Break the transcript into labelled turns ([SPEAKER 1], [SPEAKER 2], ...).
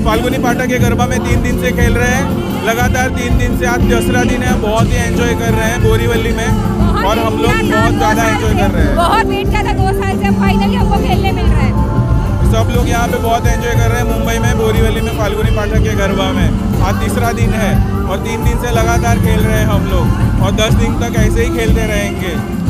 [SPEAKER 1] फाल्गुनी पाठक के गरबा में 3 दिन से खेल रहे हैं लगातार। 3 दिन से आज 10वां दिन है। बहुत ही एंजॉय कर रहे हैं बोरीवली में और हम लोग बहुत ज़्यादा एंजॉय कर रहे हैं।
[SPEAKER 2] बहुत वेट किया था 2 साल से, फाइनली हमको खेलने मिल रहा है।
[SPEAKER 1] सब लोग यहाँ पे बहुत एंजॉय कर रहे हैं मुंबई में बोरीवली में फाल्गुनी पाठक के गरबा में। आज 3रा दिन है और 3 दिन से लगातार खेल रहे हैं हम लोग और 10 दिन तक ऐसे ही खेलते रहेंगे।